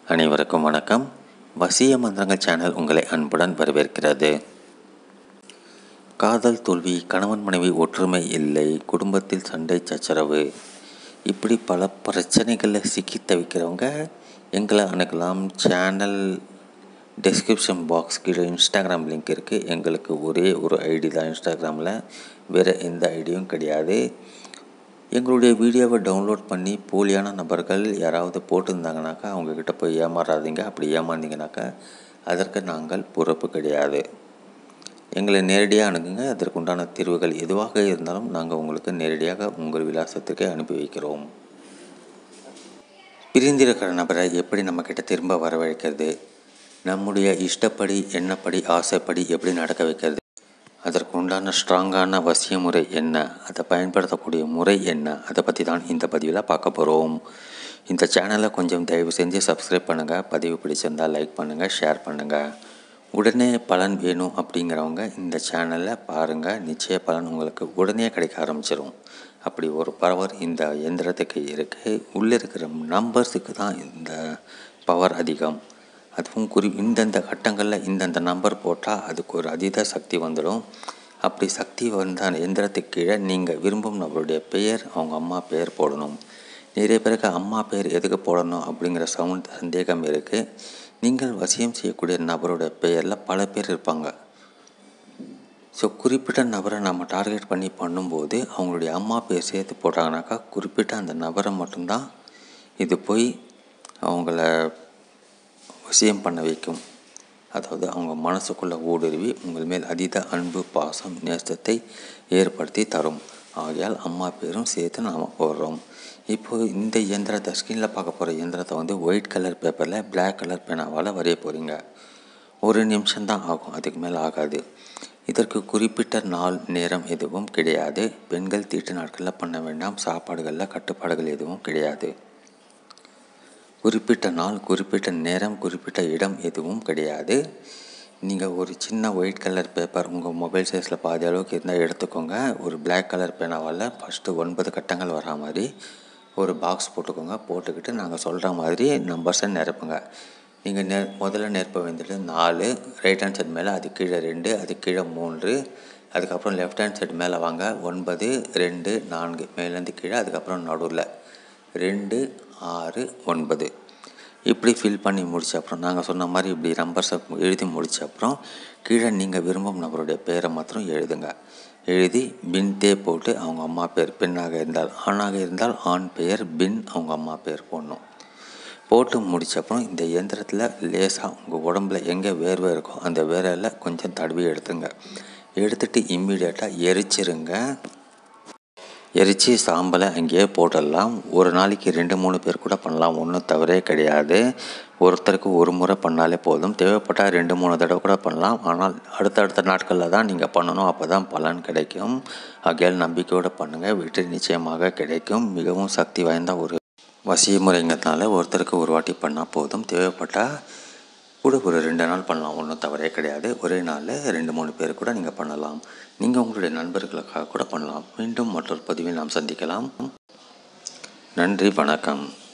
அனைவருக்கும் வணக்கம். வசிய மந்திரங்கள் சேனல் உங்களை அன்புடன் வரவேற்கிறது. காதல் தோல்வி, கணவன் மனைவி ஒற்றுமை இல்லை, குடும்பத்தில் சண்டை சச்சரவு, இப்படி பல பிரச்சனைகளில் சிக்கி தவிக்கிறவங்க எங்களை அணுகலாம். சேனல் டெஸ்கிரிப்ஷன் பாக்ஸ் கீழே இன்ஸ்டாகிராம் லிங்க் இருக்குது. எங்களுக்கு ஒரே ஒரு ஐடி தான் இன்ஸ்டாகிராமில், வேறு எந்த ஐடியும் கிடையாது. எங்களுடைய வீடியோவை டவுன்லோட் பண்ணி போலியான நபர்கள் யாராவது போட்டிருந்தாங்கனாக்கா அவங்கக்கிட்ட போய் ஏமாறாதீங்க. அப்படி ஏமாந்தீங்கனாக்கா அதற்கு நாங்கள் பொறுப்பு கிடையாது. எங்களை நேரடியாக அணுகுங்க. அதற்குண்டான தீர்வுகள் எதுவாக இருந்தாலும் நாங்கள் உங்களுக்கு நேரடியாக உங்கள் விலாசத்துக்கே அனுப்பி வைக்கிறோம். பிரிந்திருக்கிற நபரை எப்படி நம்மக்கிட்ட திரும்ப வரவழைக்கிறது, நம்முடைய இஷ்டப்படி, எண்ணப்படி, ஆசைப்படி எப்படி நடக்க வைக்கிறது, அதற்கு உண்டான ஸ்ட்ராங்கான வசிய முறை என்ன, அதை பயன்படுத்தக்கூடிய முறை என்ன, அதை பற்றி தான் இந்த பதிவில் பார்க்க போகிறோம். இந்த சேனலை கொஞ்சம் தயவு செஞ்சு சப்ஸ்கிரைப் பண்ணுங்கள். பதிவு பிடிச்சிருந்தால் லைக் பண்ணுங்கள், ஷேர் பண்ணுங்கள். உடனே பலன் வேணும் அப்படிங்கிறவங்க இந்த சேனலில் பாருங்கள். நிச்சய பலன் உங்களுக்கு உடனே கிடைக்க ஆரம்பிச்சிடும். அப்படி ஒரு பவர் இந்த எந்திரத்துக்கு இருக்குது. உள்ளே இருக்கிற நம்பர்ஸுக்கு தான் இந்த பவர் அதிகம். அதுவும் இந்தந்த கட்டங்களில் இந்தந்த நம்பர் போட்டால் அதுக்கு ஒரு அதீத சக்தி வந்துடும். அப்படி சக்தி வந்த எந்திரத்துக்கு கீழே நீங்கள் விரும்பும் நபருடைய பெயர், அவங்க அம்மா பெயர் போடணும். நிறைய பேருக்கு அம்மா பெயர் எதுக்கு போடணும் அப்படிங்கிற சந்தேகம் இருக்குது. நீங்கள் வசியம் செய்யக்கூடிய நபருடைய பெயரில் பல பேர் இருப்பாங்க. ஸோ குறிப்பிட்ட நபரை நம்ம டார்கெட் பண்ணி பண்ணும்போது அவங்களுடைய அம்மா பேர் சேர்த்து போட்டாங்கனாக்கா குறிப்பிட்ட அந்த நபரை மட்டும்தான் இது போய் அவங்கள வசியம் பண்ண வைக்கும். அதாவது அவங்க மனசுக்குள்ளே ஊடுருவி உங்கள் மேல் அதீத அன்பு, பாசம், நேசத்தை ஏற்படுத்தி தரும். ஆகையால் அம்மா பேரும் சேர்த்து நாம் போடுறோம். இப்போது இந்த இயந்திரத்தை ஸ்க்ரீனில் பார்க்க போகிற இயந்திரத்தை ஒயிட் கலர் பேப்பரில் பிளாக் கலர் பேனாவால் வரைய போகிறீங்க. ஒரு நிமிஷம்தான் ஆகும், அதுக்கு மேலே ஆகாது. இதற்கு குறிப்பிட்ட நாள் நேரம் எதுவும் கிடையாது. பெண்கள் தீட்டு நாட்களில் பண்ண வேண்டாம். சாப்பாடுகளில் கட்டுப்பாடுகள் எதுவும் கிடையாது. குறிப்பிட்ட நாள், குறிப்பிட்ட நேரம், குறிப்பிட்ட இடம் எதுவும் கிடையாது. நீங்கள் ஒரு சின்ன ஒயிட் கலர் பேப்பர் உங்கள் மொபைல் சைஸில் பாதி அளவுக்கு இருந்தால் எடுத்துக்கோங்க. ஒரு பிளாக் கலர் பேனாவால் ஃபஸ்ட்டு 9 கட்டங்கள் வரா மாதிரி ஒரு பாக்ஸ் போட்டுக்கோங்க. போட்டுக்கிட்டு நாங்கள் சொல்கிற மாதிரி நம்பர்ஸை நிரப்புங்க. நீங்கள் முதல்ல நிரப்ப வேண்டியது 4, ரைட் ஹேண்ட் சைடு மேலே, அது கீழே 2, அது கீழே 3, அதுக்கப்புறம் லெஃப்ட் ஹேண்ட் சைடு மேலே வாங்க 9, 2, 4, மேலேருந்து கீழே, அதுக்கப்புறம் நடுவில் 2, 6, 9. இப்படி ஃபில் பண்ணி முடித்த அப்புறம் நாங்கள் சொன்ன மாதிரி இப்படி நம்பர்ஸை எழுதி முடித்த அப்புறம் கீழே நீங்கள் விரும்பும் நபருடைய பெயரை மாத்திரம் எழுதுங்க. எழுதி பின்தே போட்டு அவங்க அம்மா பேர், பெண்ணாக இருந்தால், ஆணாக இருந்தால் ஆண் பெயர், பின் அவங்க அம்மா பேர் போடணும். போட்டு முடித்த அப்புறம் இந்த இயந்திரத்தில் லேசாக உங்கள் உடம்புல எங்கே வேர்வை இருக்கோ அந்த வேர்வையில் கொஞ்சம் தடவி எடுத்துங்க. எடுத்துகிட்டு இம்மீடியட்டாக எரிச்சிருங்க. எரித்து சாம்பலை அங்கேயே போட்டுடலாம். ஒரு நாளைக்கு 2-3 பேர் கூட பண்ணலாம், ஒன்றும் தவறே கிடையாது. ஒருத்தருக்கு ஒரு முறை பண்ணாலே போதும். தேவைப்பட்டால் 2-3 தடவை கூட பண்ணலாம். ஆனால் அடுத்தடுத்த நாட்களில் தான் நீங்கள் பண்ணணும், அப்போ தான் பலன் கிடைக்கும். ஆகையால் நம்பிக்கையோடு பண்ணுங்கள், வெற்றி நிச்சயமாக கிடைக்கும். மிகவும் சக்தி வாய்ந்த ஒரு வசிய முறைங்கிறதுனால ஒருத்தருக்கு ஒரு வாட்டி பண்ணால் போதும். தேவைப்பட்டால் கூட ஒரு 2 நாள் பண்ணலாம், ஒன்றும் தவறே கிடையாது. ஒரே நாளில் 2-3 பேர் கூட நீங்கள் பண்ணலாம். நீங்கள் உங்களுடைய நண்பர்களுக்காக கூட பண்ணலாம். மீண்டும் மற்றொரு பதிவில் நாம் சந்திக்கலாம். நன்றி, வணக்கம்.